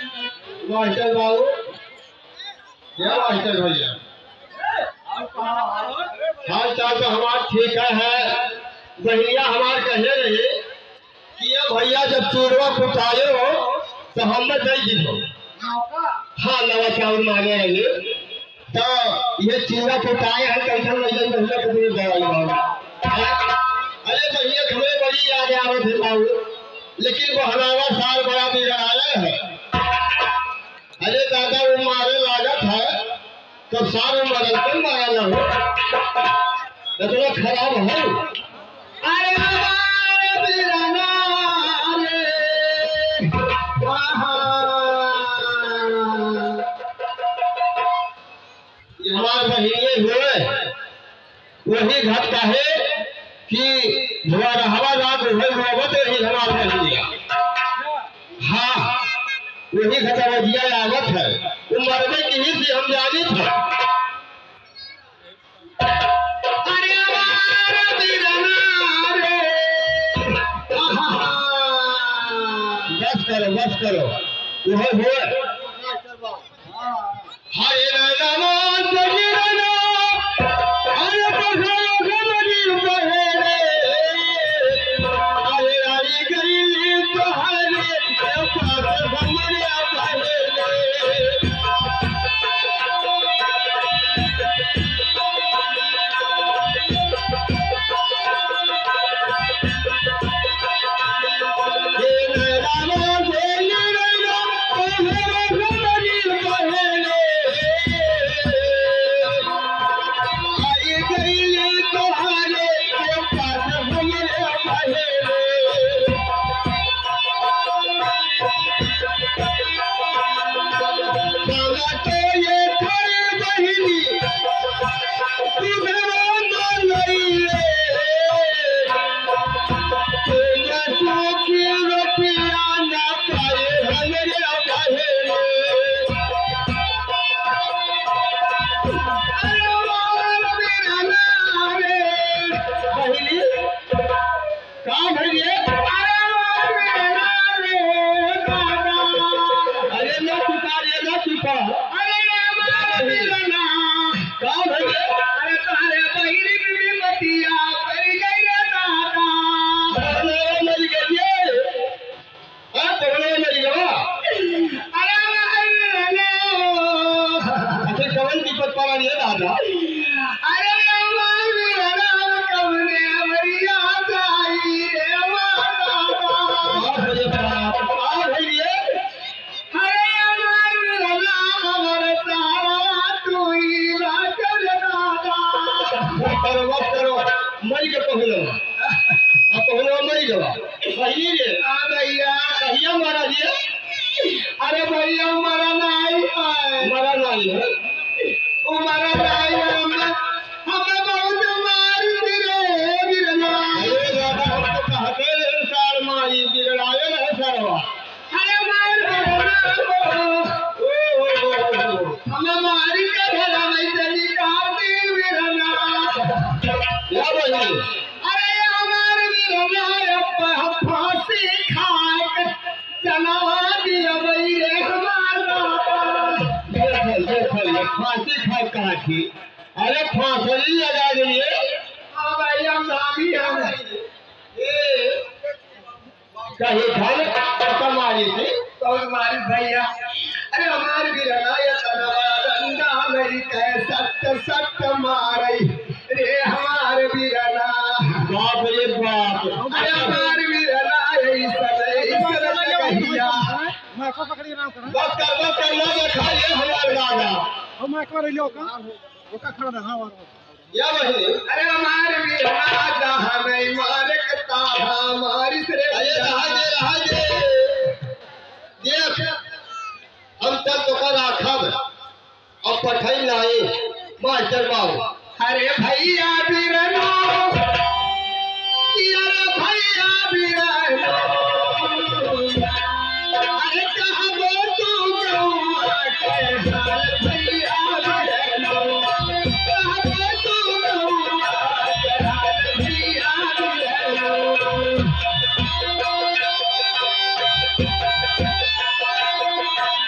Master बाबू क्या master भैया हाल चाल तो हमारा ठीक है। बहनिया हमार कहे रही कि ये भैया जब चूड़वा कुटाए हो तो हम न दे दी हाँ नवा चावल मांगे रही तो ये चूड़ा कुटाए हैं कैसे भैया भैया कभी दवाई अरे भैया हमें बड़ी याद आ रही थी बाबू लेकिन वो हलावा साल बड़ा बिगड़ाया है। अरे दादा वो मारे लागत है तो साल मरल मारा न हो इतना खराब है। अरे हमारे बहिनी हुए वही घट का है कि हवा रात रोबत ही हमारे बहिनिया हाँ वही घटवजिया आवत है वो मरने की ही से हम जानी थे। बस करो वह हुए हरे अरे भैया मरा नहीं है मरा नहीं है वो मरा नहीं है हमें बहुत मार गिरे गिरना सार मारी गिराए है सरवा अरे मार हमें मारी के घर में चली कार दी गिरना या भाई अरे हमारे गिरना अब फांसी खाए चला दिया भाई रे हमारा फांसी खाए कहा थी अरे फांसी लगा दिए हाँ भाई हम भाभी हम कहीं घर तुम्हारी थी तो हमारी भैया अरे हमारे भी रनाया तनवा मेरी कह सत्य सत्य मारे रे हमारे भी रना बाप रे बाप अरे हमारे भी रनाया मैं को पकड़ी नाम कर बस कर लगे खाली हमारे लागा हम मैं कर लियो का वो का खड़ा रहा और या वही अरे हमारे भी राजा हमें मारे कता हमारी से रहा दे देख हम तक तो कर आखब अब पठाई लाए मास्टर बाबू अरे भैया भी रनो यार भैया भी रनो अरे कहां वो तू भैया भी रनो कहां वो तू भैया भी रनो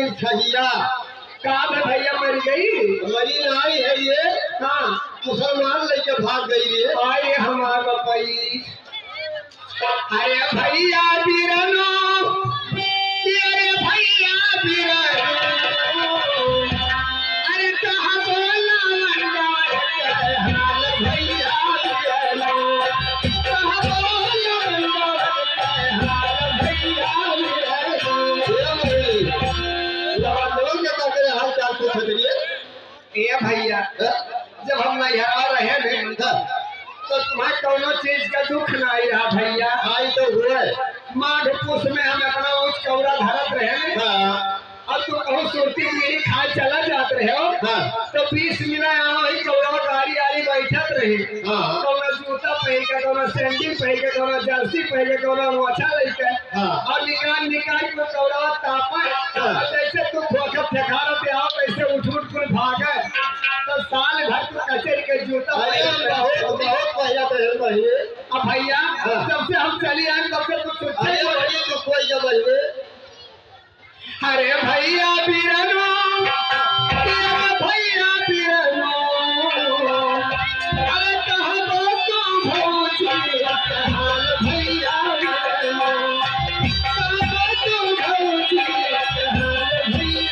निर्छहिया। काम है भैया मर गई मरी नाई है ये। हाँ मुसलमान लेके भाग गई रे। आए हमार बपई। अरे भैया बीरनो अरे भैया बीरनो अरे कहाँ बोला भैया बीरनो कहाँ बोला हाल चाल पूछ करिए। ये भैया जब हम यहाँ रहे तो तुम्हें कोनो चीज का दुख नहीं रहा भैया। आई तो हुए माघ पुष में हम अपना उस कौड़ा धरत रहे। हाँ। अब तुम कहो सुरती बीड़ी खाए चला जाते रहे हो। हाँ। तो 20 मिनट यहाँ वही कौड़ा गाड़ी आरी बैठत रहे। हाँ। कौड़ा जूता पहन के कौड़ा सैंडल पहन के कौड़ा जर्सी पहन के कौड़ा मोछा लेके। हाँ। और निकाल को कौड़ा तापा। हाँ। जैसे तुम धोखा फेंकारा पे आओ वैसे उठ कर भागे। तो साल भर तू कचेरी के जूता बहुत पहला तो है। अब भैया जब से हम चली आए तब से कुछ तो कोई जब अरे भैया बीरनो भैया बीरनो अरे कहाँ तो भौजी हाल भैया बीरनो कहाँ तो भौजी हाल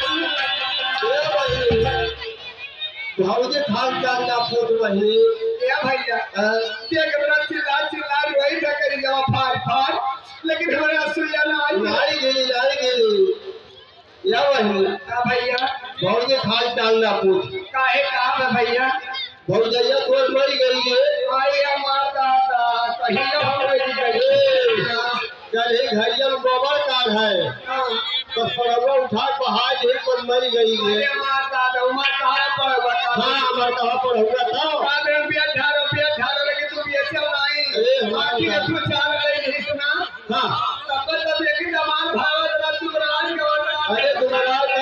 भैया। भावजे खान चाल ना पूछ रही। या भैया देख बड़ा चिल्ला रोई था करी जवा फाड़ लेकिन हमारे सुइया ना आई गेली या वही भैया भावजे खान चाल ना पूछ। काहे काम है भैया भौजैया तो मर गई है। आया माता कहीं मर गई। चले घरिया में गोबर काल है तो पड़वा उठा पहाड़ एक पर मर गई है। माता उमर कहाँ पर हाँ हमारे कहाँ पर होगा था रुपया लेकिन तू बेचल नहीं बाकी तू चाल नहीं सुना। हाँ तब तब लेकिन जमान भाव तू राज का अरे तुम्हारा का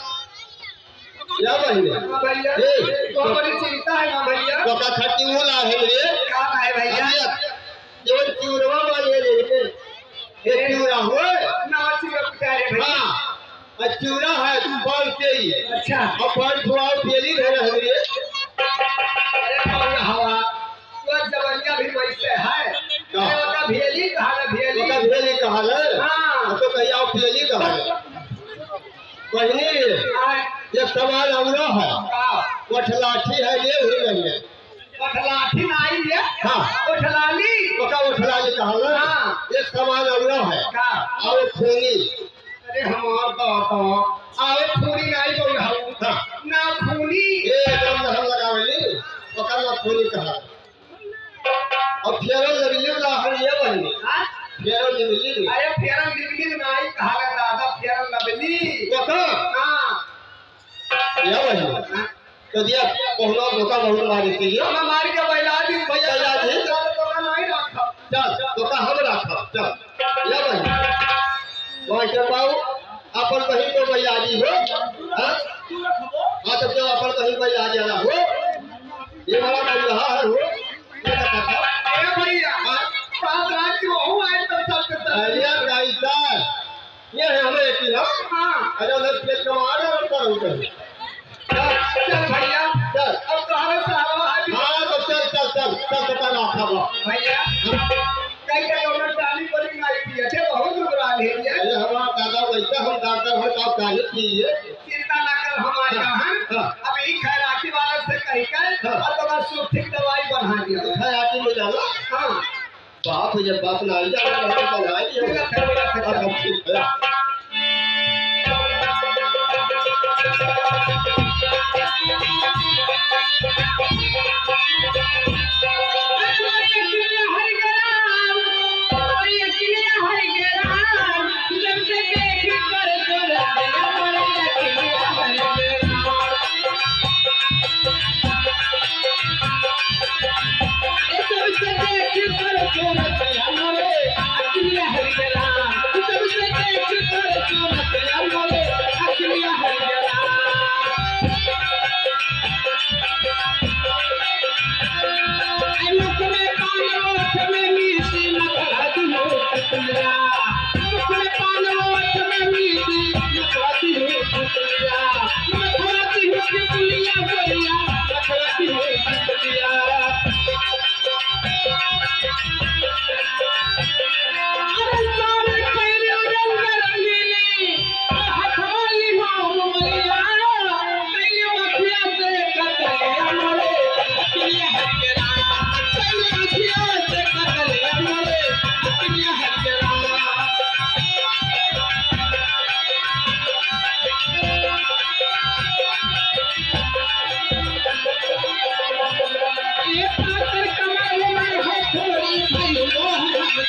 या भैया भैया तो बड़ी चिंता है ना भैया। तो का खट्टी मुला है रे। क्या है भैया जो चूरवा वाले रे ये चूरा हो ना चिरा प्यारे भैया। हाँ चूरा है तू बाल के ही। अच्छा अब बाल थोड़ा फेली है रे। अरे हवा वो जवनिया भी वैसे है। का भेली कहा भेली का भेली कहा है। हाँ तो कहीं आप फेली कहा है। पहले एक सवाल अवरा है उठलाठी है ये हुई नहीं है। उठलाठी नहीं है। हाँ उठलाली उठलाली कहा। हाँ एक सवाल अवरा है का और खूनी। अरे हमार तो आवे खूनी नहीं बोल रहा ना खूनी एकदम हम लगावली ओकर ना खूनी कहा। अब फेरल लबिली ला हम ये बनी फेरल लबिली। अरे फेरल लबिली नहीं कहा दादा फेरल लबिली ओका हां ये बनी तो दिया पहला धोखा बहुत मारी थी। हम मार के बैला दी भैया याद है तो नहीं रखा। चल धोखा हम रखा चल ये बनी वहां के पाऊ अपन कहीं तो भैया जी हो। हां हां तो क्यों अपन कहीं भैया जी ना हो ये वाला कर रहा है हो। ए भैया सात रात की वो आए तो सब अरे कैसा ये है हमें एक ही हां अरे उधर पेट कमा रहा और कर उधर चल भैया चल अब तुम्हारे सारा है। हां तो चल तो पता ना था भैया कई कई और डाली बड़ी नहीं थी। अच्छे बहुत बुरा ले लिया। अरे हमारा दादा वैसा हम डॉक्टर है आप काहे की चिंता ना कर हमारे यहाँ अब यही खैराती वाला से कही कर और तो बस ठीक दवाई बना दिया है आती में जाना। हाँ बाप जब बाप ना जा रहा है तो बनाई है।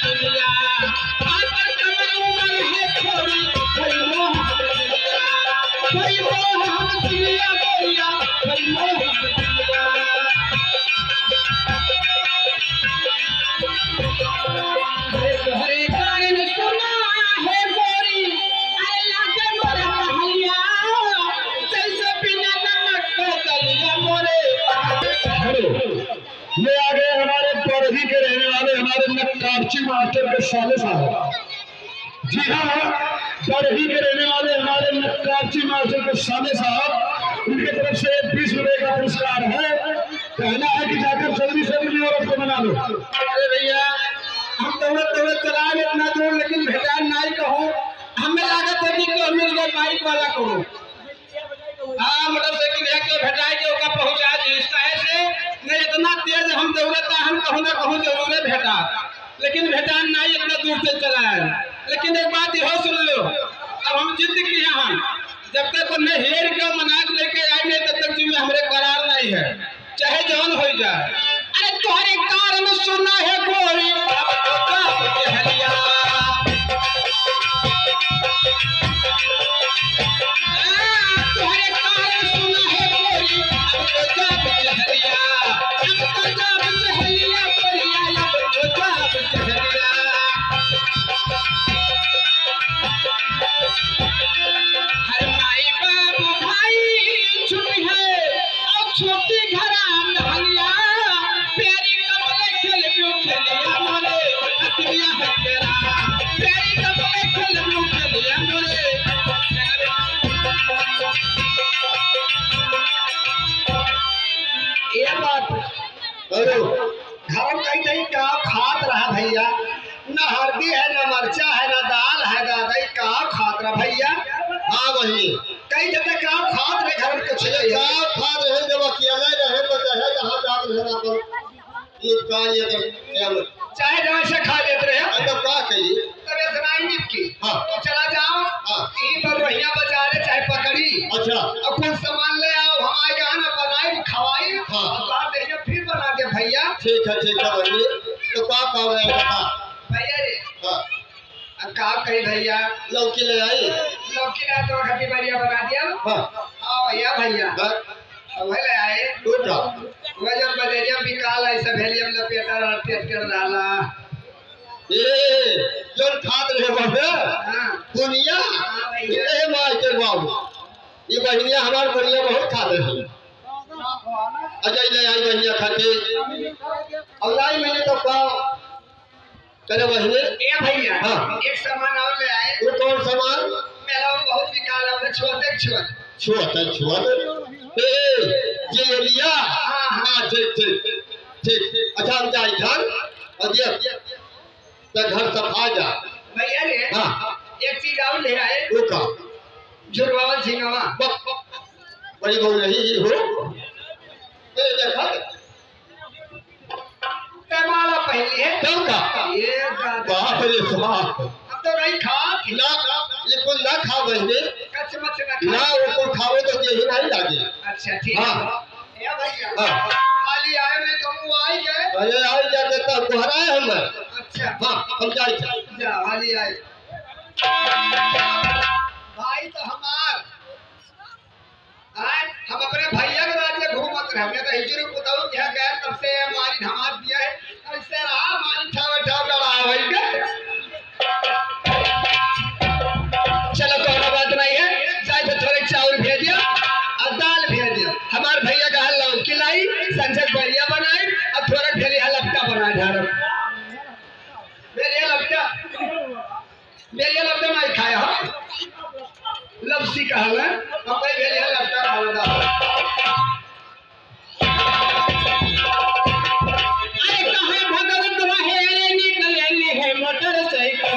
दुनिया पातर कमर उमर है छोरी कोई मोह दुनिया कोई मोह दुनिया गोरिया कोई मोह दुनिया हरे कारण सुना है गोरी अल्लाह के मोरा कहलिया जैसे बिना नमक के दलिया मोरे। ये आ गए हमारे बरही के रहने वाले हमारे नक्काची मास्टर के साले साहब। जी हाँ, बरही के रहने वाले हमारे नक्काची मास्टर के साले साहब, उनकी तरफ से 20 रुपए का पुरस्कार है। कहना है कि जाकर जल्दी से अपनी औरत को मना लो। अरे भैया हम दौड़त चला इतना दूर लेकिन भेटा नहीं कहो हमें लागत है कि तो मिल गए बाइक वाला को। हाँ मोटरसाइकिल है के भेटाई के ओका पहुंचा दी काहे से नहीं इतना तेज हम दौड़ता हम कहूं ना कहूं जरूर भेटा लेकिन भेटा नहीं इतना दूर से चला है। लेकिन एक बात हो सुन लो अब हम जिद किए हम जब तक उन्हें हेर के मनाक लेके आए नहीं तब तक जिम्मे हमारे करार नहीं है चाहे जौन हो जाए। अरे तुम्हारे कारण सुना है गोरी हलिया तुम्हारे कारण सुना है गोरी अब तो जाब चहलिया अब तो जाब चहलिया गोरिया अब तो जाब चहलिया। हर माई बाबू भाई छुट्टी है और छोटी घरान हलिया प्यारी कमले खेल खेलिया मोरे अतिया है तेरा प्यारी कमले खेल खेलिया मोरे। ये बात अरे घर कहीं का खात रहा भैया न हल्दी है न मरचा है न दाल है दादा का खात रहा भैया। हाँ वही कई जगह का खात रहे घर में कुछ नहीं है। खा रहे जब अकेले रहे तो चाहे जहाँ जात रहना पर ये का ये तो चाहे जहाँ से खा लेते रहे तब का कही तब इतना ही निपकी। हाँ। तो चला जाओ यहीं पर रोहिया बाजार है चाहे पकड़ी अच्छा और कुछ सामान ले आओ हम आए गाना बनाए खवाई हाँ। और बात देंगे फिर बना दे भैया। ठीक है भैया तो का काम है बता। भैया रे हाँ अब का कही भैया लौकी ले आई लौकी ला तो खटी बढ़िया बना दिया। हाँ हाँ भैया भैया अब ले आए उठा वह जब बजेरिया बिकाल ऐसा भेलियम लपेटा लपेट कर डाला ये जो खात रहे बाबे हाँ दुनिया हाँ भैया ए मास्टर बाबू ये बहनिया हमार बहनिया बहुत खाते हैं। अजय ले आई बहनिया खाते और लाई मैंने तो पाओ चले बहने ए भैया हाँ। एक सामान और ले आए वो कौन सामान मेला में बहुत बिकाल है छोटे छोटे छुआ ए ये ले लिया हाँ ठीक अच्छा हम जाए घर और ये तो घर सफा जा भैया रे हाँ एक चीज और ले आए वो का जुड़वावल झिंगवा बड़ी बहु नहीं हो देखा माला पहली है तब का ये दादा बाप रे बाप अब तो नहीं खा ना ये कुल ना खा बहने कच्च मच ना वो कुल खाओ तो यही नहीं लागे। अच्छा ठीक हाँ। है ए भैया हाँ। खाली आए में तुम आई गए अरे आई जाते तब दोहराए हम अच्छा हाँ हम जाए जा खाली आए भाई तो हमार आए हम अपने भैया के राज्य घूमत रहे हमने तो हिजरी बताओ क्या गए तब से हमारी धमाक दिया है ऐसे रहा हमारी ठाव ठाव लड़ा भाई का चलो कोई बात नहीं है चाहे तो थोड़े चावल भेज दिया और दाल भेज दिया हमारे भैया का हल लौकी लाई संसद बढ़िया बनाई और थोड़ा ढेरी हलफ्ता बना झाड़ मेरे लपटा मैं खाया लपसी कहा है अब भाई मेरे लपटा खाना अरे कहाँ भगत रहे निकल है मोटरसाइकिल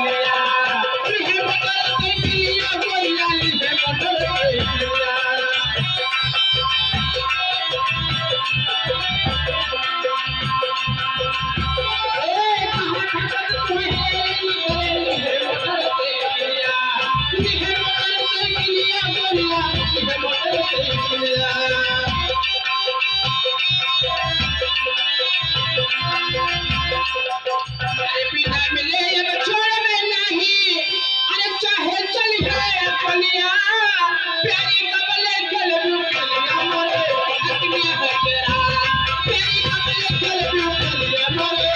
Yeah. अरे बिना मिले अब छोड़ में नहीं, अरे चाहे चल है पनिया, प्यारी कमले कलबू कलिया मोरे, अग्निया हो तेरा, प्यारी कमले कलबू कलिया मोरे।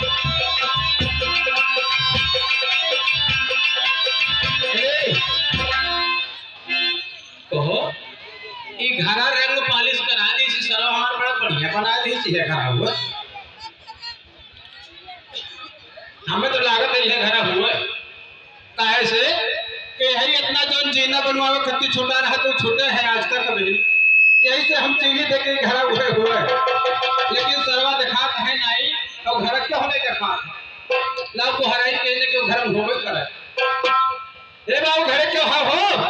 कहो ये घरा रंग पालिश करा दी सी सर हमार बड़ा बढ़िया बना दी सी है घरा हुआ, हमें तो लागत है घरा हुआ काहे से कि यही इतना जो जीना बनवावे खत्ती छोटा रहा तो छोटे है आज तक कभी, यही से हम चीनी देख के घरा हुए हुए, लेकिन सरवा दिखात है नहीं तो घर क्यों नहीं देखा लाभ को हराई के क्यों घर में होवे करे। ए बाबू घरे क्यों हो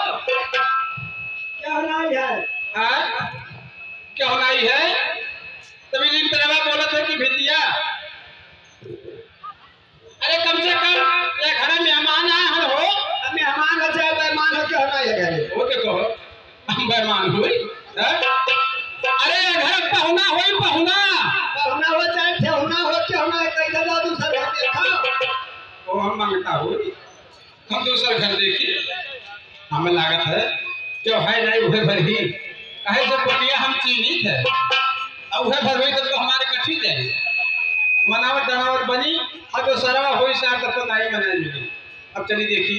क्या होनाई है? हाँ? क्या होनाई है? तभी दिन तरह बोला था कि भितिया अरे कम से कम ये घर में मेहमान आए हम हो, मेहमान हो चाहे मेहमान हो, क्या होनाई है घरे? वो देखो हम मेहमान हुई अरे घर पहुना हुई पहुना पहुना हो चाहे ठेहुना हो, क्या होनाई कैसे जा दूसरा घर देखा? वो हम मांगता हुई हम दूसरा घर देखी, हमें लागत है जो है नहीं वह भर ही कहे से पटिया हम चीनी थे और वह भर हुई तो हमारे कठी थे मनावट दनावट बनी और जो सरवा हुई सार तक तो नहीं बनाई मिली। अब चलिए देखी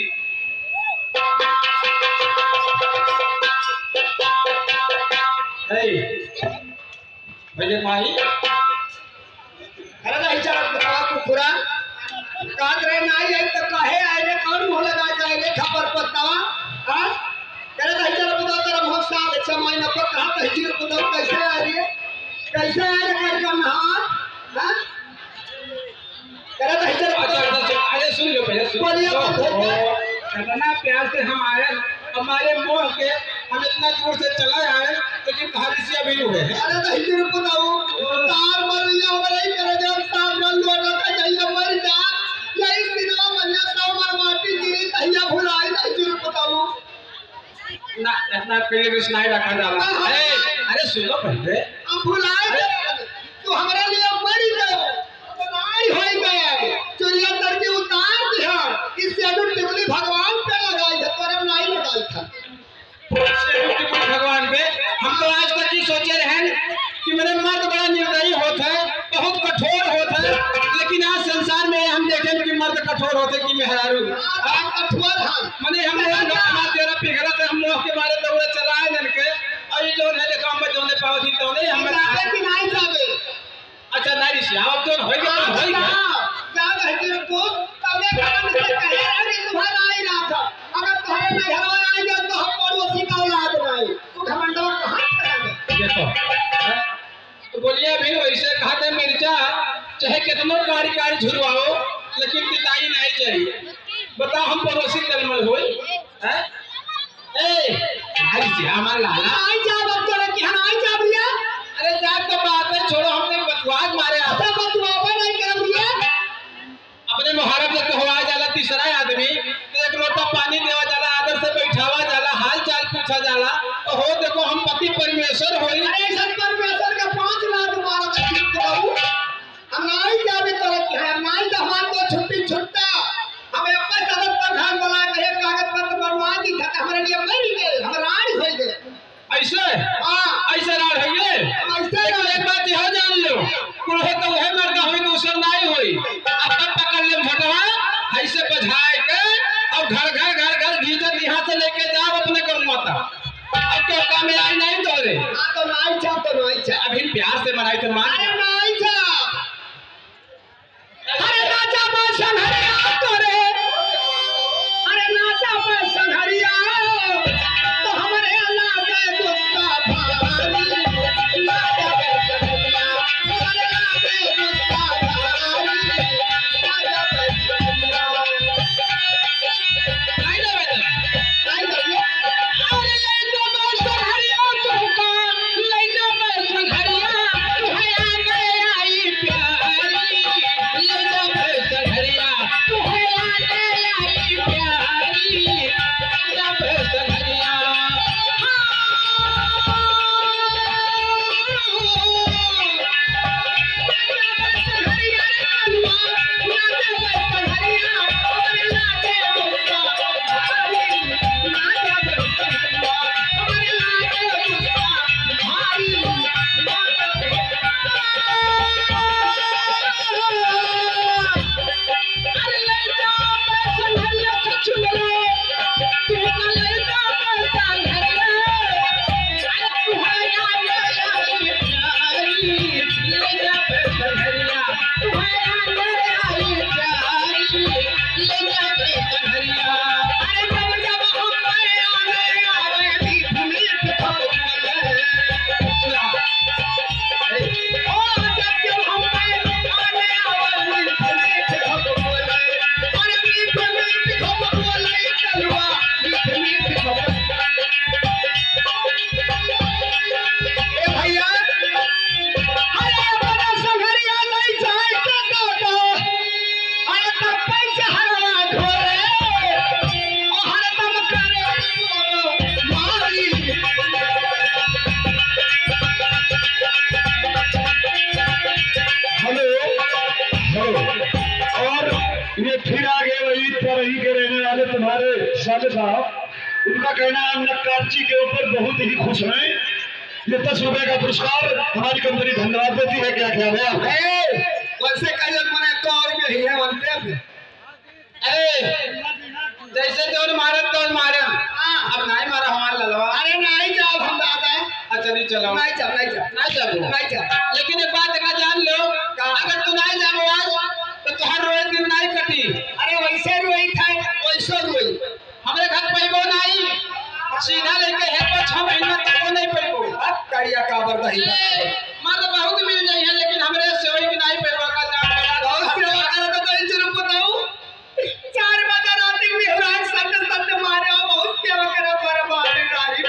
भैया माही अरे नहीं चला बता कुकुरा काट रहे नहीं है तो कहे आए रे कौन मुंह लगा जाए रे खबर पत्तावा हां करे नहीं चला बता तेरा मुंह साफ अच्छा महीना पर कहां तहजीर बता कैसे आ रही है, कैसे आ रहे कर करना हां करे नहीं चला अरे सुन लो भैया बोलिए इतना प्यार से हम आए हमारे मोह के हम इतना दूर से चला आए लेकिन कहानी से अभी हुए हैं। अरे तहजीर बताओ तार मर लिया और नहीं करे जब तार मर लो रखा जाइए मर जा यही सिनेमा मन्या साव मर माटी गिरी तहिया भुलाई तहजीर बताओ ना इतना पेड़ नहीं रखा जाला। अरे सुनो पहले हम भुलाए तो हमारे लिए मर गए बनाई हो गए चुरिया करके उतार दिया इससे अनुट टिकली भगवान पे लगाई है पर नहीं लगाई था भगवान पे। हम तो आज तक ही सोचे रहे कि मेरे मर्द बड़ा निर्दयी होता है बहुत कठोर होता है, लेकिन आज संसार में हम देखें कि मर्द कठोर होते कि मेहरारू कठोर है मने हम तेरा पिघला तो हम मोह के मारे तो वो चलाए जन के और ये जो है देखो हम जोने पावती तो नहीं हम नहीं जावे अच्छा नहीं से आप तो होएगा तो होएगा याद है तेरे को तबे भगवान से कहे अरे तुम्हारा आई रहा था अगर तुम्हारे में घर आएंगे तो हम पड़ोसी का औलाद नहीं तू घमंडवा कहां करेंगे देखो तो बोलिए भी वैसे कहते मिर्चा चाहे कितनो कारी कारी झुरवाओ लेकिन पिताई नहीं चाहिए। बताओ हम पड़ोसी कलमल होई हैं ए आई से हमार लाला आई जा अब तोरे कि हम आई जा भैया अरे जा तो बात है छोड़ो हमने बतवाज मारे अच्छा बतवावा नहीं कर भैया अपने मुहारब से कहवा जाला तीसरा आदमी तो एक लोटा पानी देवा जाला आदर से बैठावा जाला हाल चाल पूछा जाला तो हो देखो हम पति परमेश्वर होई अरे सब परमेश्वर का 5 लाख मारा ठीक करो हम नहीं जावे तोरे कि हम नहीं जा हमार को छुट्टी छुट्टा हमें अपना सदन प्रधान बना के कागज पत्र बनवा दी था हमारे लिए मर गए हम राज हो गए ऐसे हां ऐसे राड़ है ये ऐसे एक बात यह जान लो कुल है तो वह मर्द होई दूसर नहीं होई अब पकड़ ले झटवा ऐसे बझाए के और घर घीचर यहां से लेके जाओ अपने को माता अब तो काम में आई नहीं तोरे हां तो नहीं जा अभी प्यार से मनाई तो मान अरे नहीं जा अरे नाचा बा संघरिया तोरे अरे नाचा बा संघरिया तो हमारे अल्लाह के गुस्सा भारी नाचा बा संघरिया अरे लागे गुस्सा भारी नाचा बा संघरिया नहीं ना बेटा नहीं करिए अरे ले जो बस संघरिया तुमका ले जो बस संघरिया तू है आ गए आई साले साहब उनका कहना है नक्काची के ऊपर बहुत ही खुश हैं। ये 10 रुपए का पुरस्कार हमारी कंपनी धन्यवाद देती है। क्या ख्याल है? वैसे कहीं मैंने तो और भी है बनते जैसे जोर मारे तो मारे अब नहीं मारा हमारा ललवा। अरे नहीं जाओ हम दादा। अच्छा नहीं चलो नहीं चल नहीं चल नहीं चल नहीं चल। लेकिन एक बात का जान लो अगर तू नहीं जाओ आज तो तुहार रोए दिन नहीं कटी। अरे वैसे रोई था वैसे रोई हमारे घर पैबो नहीं सीधा लेके है तो 6 महीना तक वो नहीं पैबो। अब करिया काबर नहीं मार तो बहुत मिल जाई है लेकिन हमरे सेवई की नहीं पैबो का बहुत सेवा करे तो नहीं जरूर बताऊं 4 बजे रात में बिहराज सत्य सत्य मारे बहुत सेवा करे पर बात गाड़ी।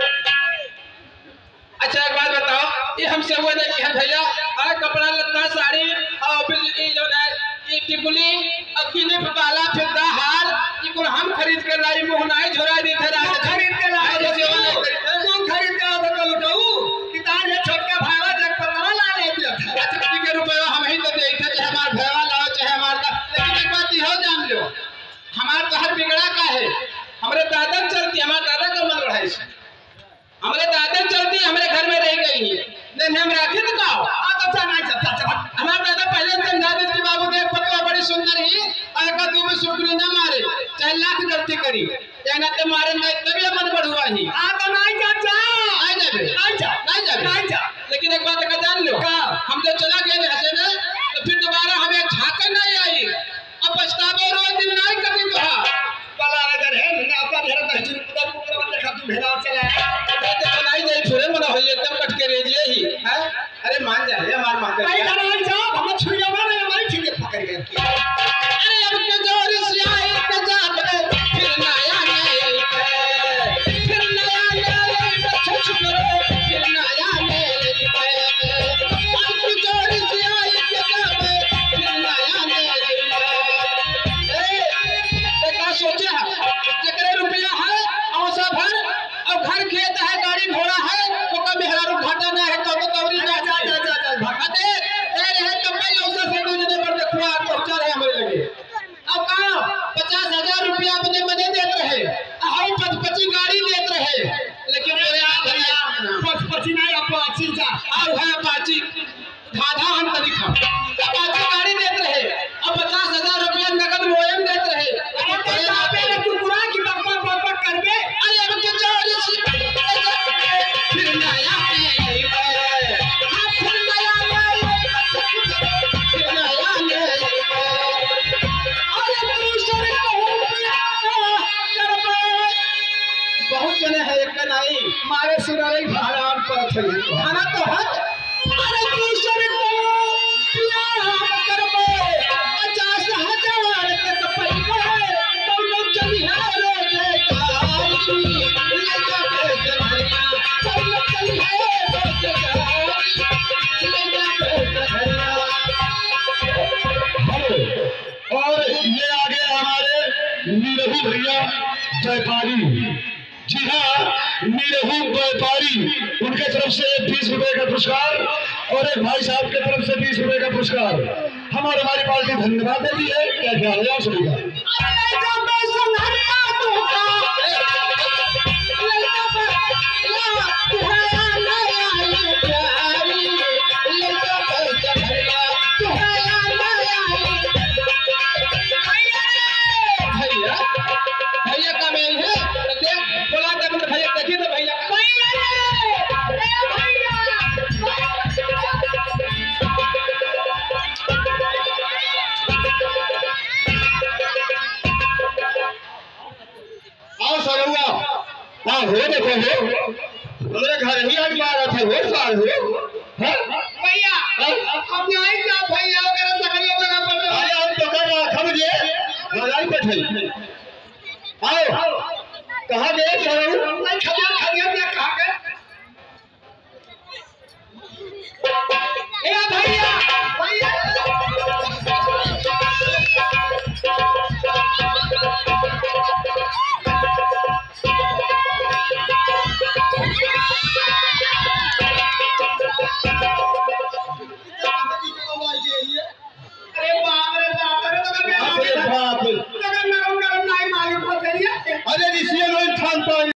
अच्छा एक बात बताओ ये हमसे हुआ नहीं है भैया अरे कपड़ा लत्ता साड़ी और बिजली जो है ये टिकुली और किलिप वाला फिरदा हार ये को हम खरीद के लाई मुंह नहीं झोरा दी थे रात खरीद के लाई जो सेवा नहीं करी तू खरीद के तो कल उठाऊ किताब ये छोटका भावा जग पता ला ले दिया था। अच्छा के रुपया हम ही तो दे थे चाहे हमार भावा लाओ चाहे हमार का। लेकिन एक बात हो जान लो हमार तो हर बिगड़ा का है हमरे दादा चलती हमार दादा का मन बढ़ाई से हमारे दादा चलती हमारे घर में रह गई है नहीं हम राखे तो का अच्छा नहीं चलता हमारे दादा पहले समझा दे कि बाबू देख पतवा बड़ी सुंदर ही और का तू में शुक्र ना मारे चाहे लाख गलती करी जाना ते मारे नहीं तभी मन बढ़ुआ ही तो नहीं चाचा नहीं जाबे नहीं जा लेकिन एक बात का जान लो हम जो चला गए हसे ना तो फिर दोबारा हमें झांका नहीं आई अब पछतावे रोज दिन नहीं कभी तो वाला नजर है मैंने आपका घेरा तहजीर पुत्र पुत्र बंदे खातू भेड़ा चला तो नहीं जाए छोरे मना होई एकदम कट के रेजिए ही है। अरे मान जा ये मार मार भाई धनवान साहब हम छुइया मारे हमारी ठीक पकड़ गए। अरे अब के जोर से आए के जात फिर नया नहीं फिर नया नहीं बच्चे छुपे फिर नया नहीं अब के जोर से आए के जात फिर नया नहीं ए का सोचे जकरे रुपया है औसा भर और घर खेत है गाड़ी घोड़ा है तो का मेहरारू घाटा ना है तो तौरी जा भागते ए रहे कमाई औसा से दूसरे पर देखवा पहुंचा रहे हमारे लगे। अब कहां 50,000 रुपया अपने मने देते रहे हाई 25 गाड़ी देते रहे लेकिन मेरे आप 25 नहीं अपाची जा और है अपाची धाधा हम तभी खा अपाची गाड़ी देते रहे और 50,000 रुपया नगद मोयम देते रहे। अरे तेरे आपे तू पूरा की बकबक करबे अरे अब के चोरी फिर नया नहीं हां फिर नया फिर नया अरे दूसरे कहूं करबे बहुत जने है एक नहीं मारे सुरारे भाड़ा पर थे खाना तो है अरे दूसरे को प्यार करबे 50,000 के तो पैसा तो लोग चली है रोजे गाड़ी लेके भेजनिया तो लोग चली है रोजे गाड़ी लेके भेजनिया। और ये आगे हमारे नीरहू भैया व्यापारी जी हाँ नीरहू व्यापारी उनके तरफ से 20 रुपए का पुरस्कार और एक भाई साहब के तरफ से 20 रुपए का पुरस्कार हमारी पार्टी धन्यवाद देती है। क्या ख्याल है आप सभी का? भैया का मेल है देख बोला तब भैया देखिए तो भैया भैया हाँ हो देखो हो हमारे घर ही आज मारा था हो साल हो भैया हम नहीं जा भैया वगैरह सकरिया बना पड़ अरे हम तो कर रहा खब जे लगाई बैठे आओ